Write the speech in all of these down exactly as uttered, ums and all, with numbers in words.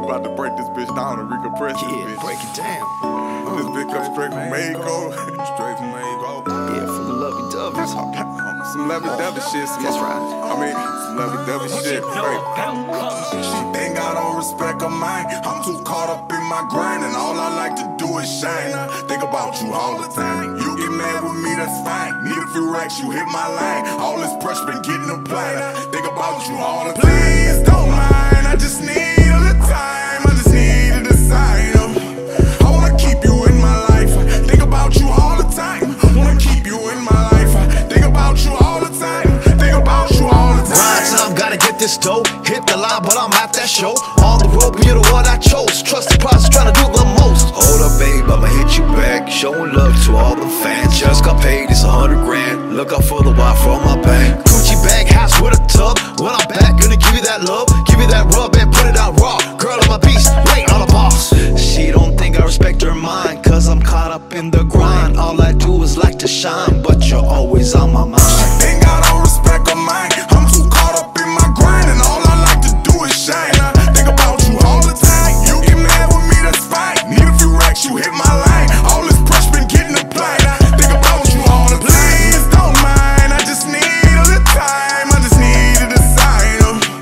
about to break this bitch down and recompress this Yeah, bitch. break it down. This bitch come straight from Mexico. Straight from Mexico. Yeah, from the lovey doveys. Some lovey-dovey shit. Some That's right. I mean, some lovey-dovey shit. Straight. She think I don't respect her mind. I'm too caught up in my grind, and all I like to do is shine. I think about you all the time. You get mad with me, that's fine. Need a few racks, you hit my line. All this pressure been getting applied. I think about you all the time. Please don't mind, I just need a little time. I just need to decide. I wanna keep you in my life. I think about you all the time. Wanna keep you in my life. I think about you all the time. Think about you all the time. Grind time, gotta get this dough. Hit the line, but I'm at that show. On the road, you're the one I chose. Trust the process, tryna do the most. Hold up, babe, I'ma hit you back. Showing love to all the fans. Just got paid, it's a hundred grand. Look out for the wire from my bank. Gucci bag, house with a tub. When I'm back, gonna give you that love. Give you that rub and put it out raw. Girl, I'm a beast, wait on a boss. She don't think I respect her mind, cause I'm caught up in the grind. All I do is like to shine, but you're always on my mind. Think I don't respect her mind. I'm too caught up in my grind, and all I like to do is shine. I think about you all the time. You get mad with me, that's fine. Need a few racks, you hit my line. All this pressure been getting applied. I think about you all the time. Please don't mind, I just need a little time. I just need to decide.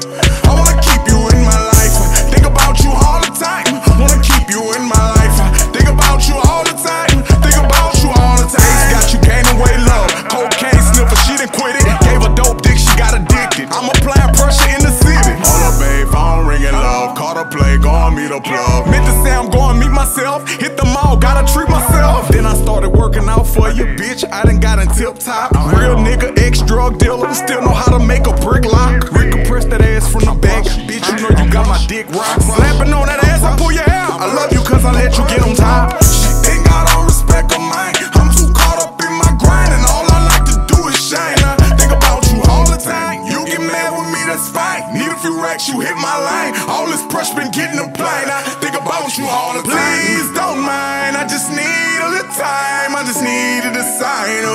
I wanna keep you in my life. I think about you all the time. Wanna keep you in my life. I think about you all the time. Think about you all the time. Ace got you gaining weight, love. Cocaine sniffer, she done quit it. Gave her dope dick, she got addicted. I'm applying pressure in the city. Hold up, babe, phone ringing, love. Caught a play, go on meet a plug. Meant to say I'm going meet myself. Hit the mall, gotta treat myself. Then I started working out for you, bitch. I done got in tip top. Real nigga, ex-drug dealer. Still know how to make a brick lock. Recompress that ass from the back. Bitch, you know you got my dick rock. Slapping on that ass, I pull you out. I love you cause I let you get on top. She think I don't respect her mind. I'm too caught up in my grind, and all I like to do is shine. I think about you all the time. You get mad with me, that's fine. Need a few racks, you hit my line. All this pressure been getting applied. I think about you all the time. Please don't mind, I just need a little time. I just need to decide.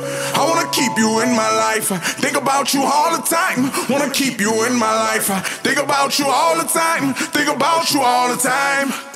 I wanna keep you in my life. I think about you all the time. Wanna keep you in my life. I think about you all the time. Think about you all the time.